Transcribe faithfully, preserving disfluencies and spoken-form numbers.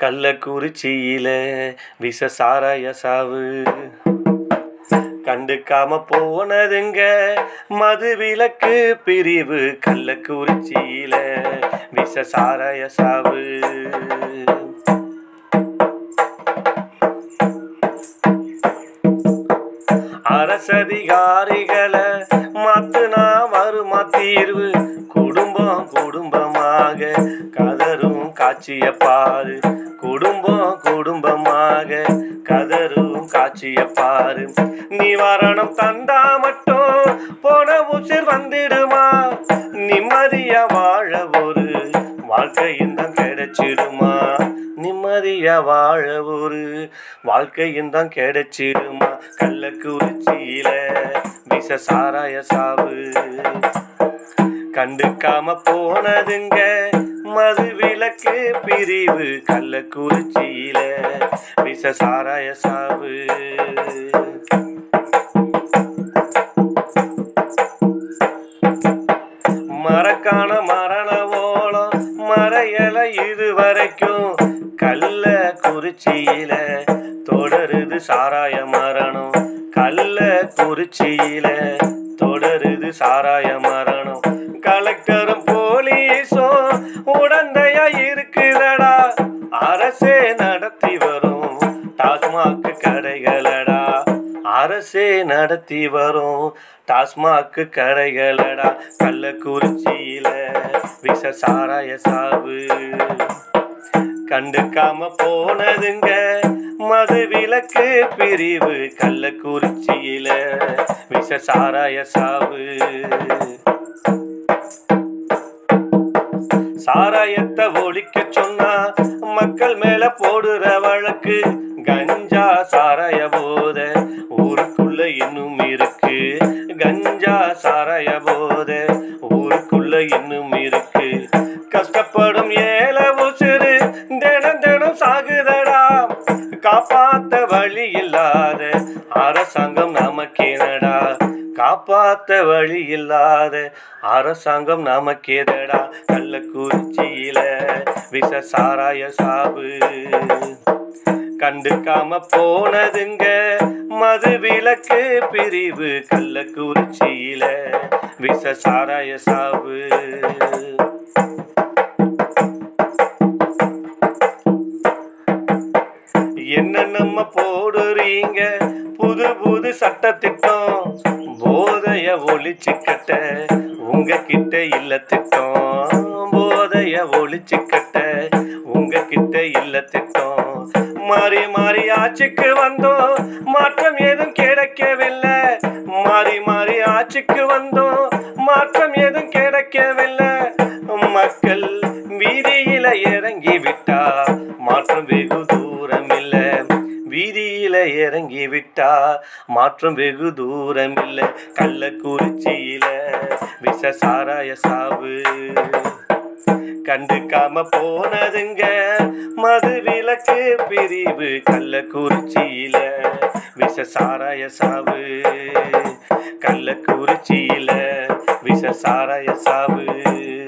கள்ளக்குறிச்சியில விஷ சாராய சாவு. கண்டுக்காம போனதுங்க மது விலக்கு பிரிவு. கள்ளக்குறிச்சியில விஷ சாராய சாவு. அரசதிகாரிகளை மாத்துனா வருமா தீர்வு. குடும்பம் குடும்பமாக கதரும் காட்சிய பாரு. குடும்பம் குடும்பமாக கதரும் காட்சிய பாரு. நிவாரணம் தந்தா மட்டும் போன உசிர் வந்திடுமா. நிம்மதிய வாழ ஒரு வாழ்க்கையும் தான் கிடைச்சிடுமா. நிம்மதிய வாழ ஒரு வாழ்க்கையும் தான் கிடைச்சிடுமா. கள்ளக்குறிச்சியில விஷ சாராய சாவு. கண்டுக்காம போனதுங்க மது விலக்கு பிரிவு. கள்ளக்குறிச்சியில விஷ சாராய சாவு. மரக்கான மரண ஓலம் மறையல இதுவரைக்கும். கள்ளக்குறிச்சியில தொடருது சாராய மரணம். கள்ளக்குறிச்சியில தொடருது சாராய மரணம். கலெக்டரும் போலீஸும் உடந்தையா இருக்குதடா. அரசே நடத்தி வரும் டாஸ்மாக் கடைகளடா. அரசே நடத்தி வரும் டாஸ்மாக் கடைகளடா. கள்ளக்குறிச்சியில விஷ சாராய சாவு. கண்டுக்காம போனதுங்க மது விலக்கு பிரிவு. கள்ளக்குறிச்சியில விஷ சாராய சாவு. சாராயத்தை ஒழிக்க சொன்னா மக்கள் மேல போடுற வழக்கு. கஞ்சா சாராய போத ஊருக்குள்ள இன்னும் இருக்கு. கஞ்சா சாராய போத ஊருக்குள்ள இன்னும் இருக்கு. கஷ்டப்படும் ஏழை உசிறு தினம் தினம் சாகுதடா. காப்பாத்த வழி இல்லாத அரசாங்கம் நமக்கேனடா. காப்பாத்த வழி இல்லாத அரசாங்கம் நமக்கேதடா. கள்ளக்குறிச்சியில விஷ சாராய சாவு. கண்டுக்காம போனதுங்க மது விலக்கு பிரிவு. கள்ளக்குறிச்சியில விஷ சாராய சாவு. என்ன நம்ம போடுறீங்க புது புது சட்டத்திட்டம். போதைய ஒழிச்சுக்கட்ட உங்க கிட்ட இல்ல திட்டம். போதைய ஒழிச்சுக்கட்ட உங்க கிட்ட இல்ல திட்டம். மாறி மாறி ஆட்சிக்கு வந்தோம் மாற்றம் ஏதும் கிடைக்கவில்லை. மாறி மாறி ஆட்சிக்கு வந்தோம் மாற்றம் ஏதும் கிடைக்கவில்லை. மக்கள் வீதியில இறங்கி விட்டா மாற்றம் வெகு தூரம் இல்ல. வீதியில இறங்கி விட்டா மாற்றம் வெகு தூரம் இல்ல. கள்ளக்குறிச்சியில விஷ சாராய சாவு. கண்டுக்காம போனதுங்க மது விலக்கு பிரிவு. கள்ளக்குறிச்சியில விஷ சாராய சாவு. கள்ளக்குறிச்சியில விஷ சாராய சாவு.